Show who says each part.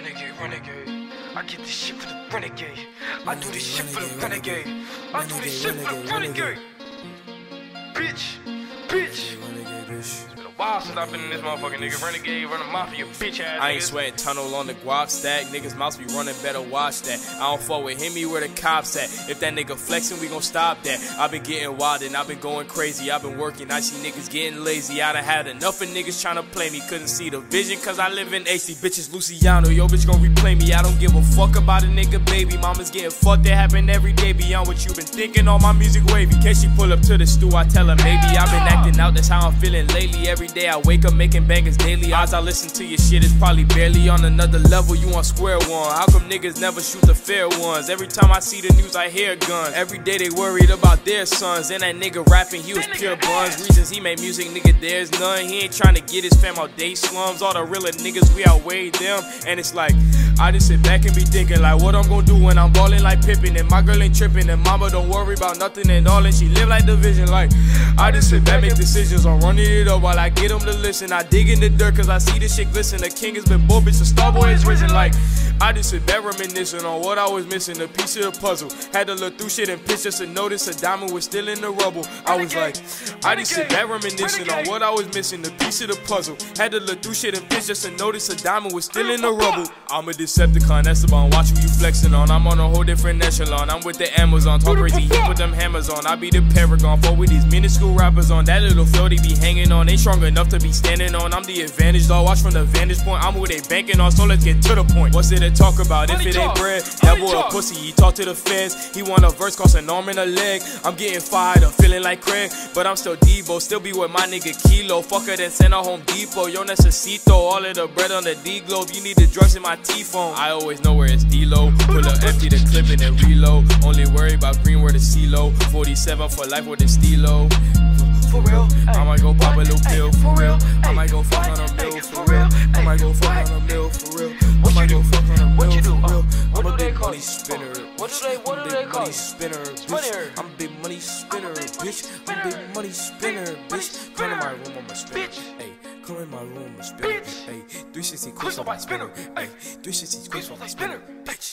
Speaker 1: Renegade, renegade. I get this shit for the renegade. I do this shit for the renegade. I do this shit for the renegade. Bitch, bitch. It's been a while since I've been in this motherfucking nigga. Renegade, running mafia, bitch ass.
Speaker 2: I ain't sweating tunnel on the guap stack. Niggas mouths be running, better watch that. I don't fuck with him, where the cops at. If that nigga flexing, we gon' stop that. I been getting wild and I been going crazy. I been working, I see niggas getting lazy. I done had enough of niggas tryna play me. Couldn't see the vision cause I live in HD. Bitches Luciano, yo bitch gon' replay me. I don't give a fuck about a nigga baby. Mama's getting fucked, that happen every day. Beyond what you been thinking, all my music wavy. Case she pull up to the stew, I tell her maybe. I been acting out, that's how I'm feeling lately. Every day I wake up making bangers daily. Odds I listen to your shit is probably barely on another level. You on square one. How come niggas never shoot the fair ones? Every time I see the news I hear guns. Every day they worried about their sons. And that nigga rapping, he was pure buns. Reasons he made music, nigga, there's none. He ain't trying to get his fam out day slums. All the realer niggas, we outweigh them. And it's like, I just sit back and be thinking like what I'm gonna do when I'm ballin' like Pippin. And my girl ain't trippin'. And mama don't worry about nothing and all. And she live like division. Like, I just sit back, make decisions on running it up while I get them to listen. I dig in the dirt cause I see this shit glisten. The king has been born, bitch, the starboy is risen. Like, I just sit back reminiscing on what I was missing, a piece of the puzzle. Had to look through shit and pitch just to notice a diamond was still in the rubble. I was like, I just sit back reminiscing on what I was missing, a piece of the puzzle. Had to look through shit and pitch just to notice a diamond was still in the rubble. I'm a Decepticon, that's about watch who you flexing on. I'm on a whole different echelon. I'm with the Amazon, talk crazy, he put them hammers on. I be the paragon, for with these minuscule rappers on. That little flow they be hanging on, ain't strong enough to be standing on. I'm the advantage, dog. Watch from the vantage point. I'm who they banking on, so let's get to the point. What's it to talk about if it ain't bread? That boy a pussy, he talk to the feds. He want a verse, cost an arm and a leg. I'm getting fired up, feeling like Craig, but I'm still Debo. Still be with my nigga Kilo. Fucker than send a Home Depot. Yo, necesito all of the bread on the D-Globe. You need the drugs in my T-phone. I always know where it's D-Lo. Pull up empty the clip and then reload. Only worry about green where the C-Lo. 47 for life with the Stilo.
Speaker 1: For real,
Speaker 2: I might go pop a little pill, for real. I might go fuck on a mill,
Speaker 1: for real.
Speaker 2: I might go fuck on a mill, for real. I might go fuck on a mill,
Speaker 1: What you do?
Speaker 2: for real.
Speaker 1: What
Speaker 2: I'm
Speaker 1: do
Speaker 2: a
Speaker 1: they
Speaker 2: big
Speaker 1: call
Speaker 2: money
Speaker 1: it?
Speaker 2: spinner.
Speaker 1: What do they call it?
Speaker 2: Spinner,
Speaker 1: Money.
Speaker 2: bitch. I'm a big money spinner, bitch. I'm a big money spinner, bitch. Come in my room, I'm a spinner. Hey, come in my room, I'm a spinner. Hey, 360 quiz on my spinner. Hey, 360 quiz on my spinner, bitch.